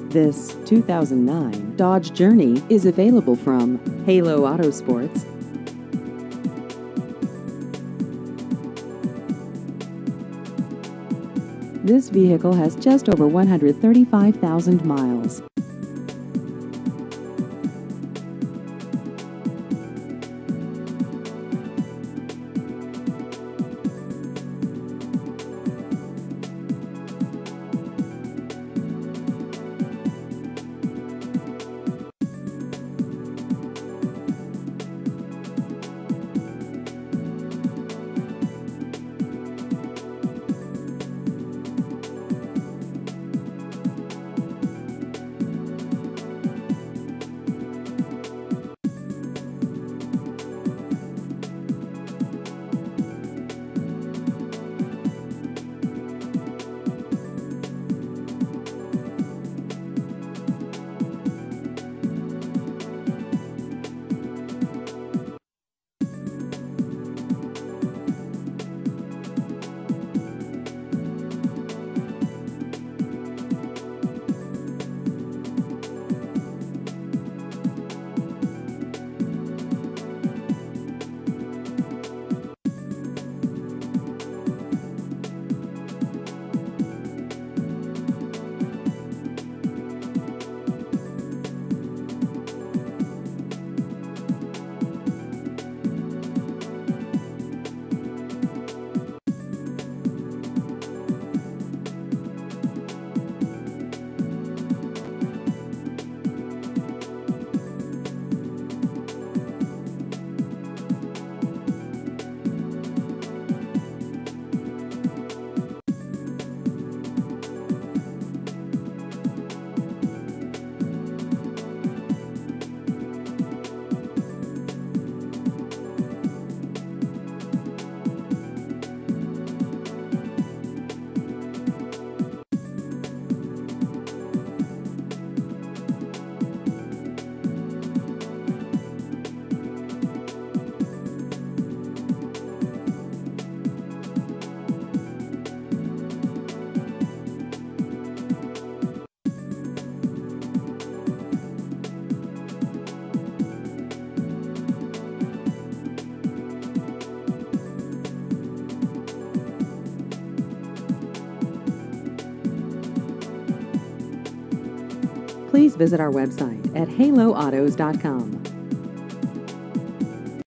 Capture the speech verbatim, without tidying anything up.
This two thousand nine Dodge Journey is available from Halo Autosports. This vehicle has just over one hundred thirty-five thousand miles. Please visit our website at halo autos dot com.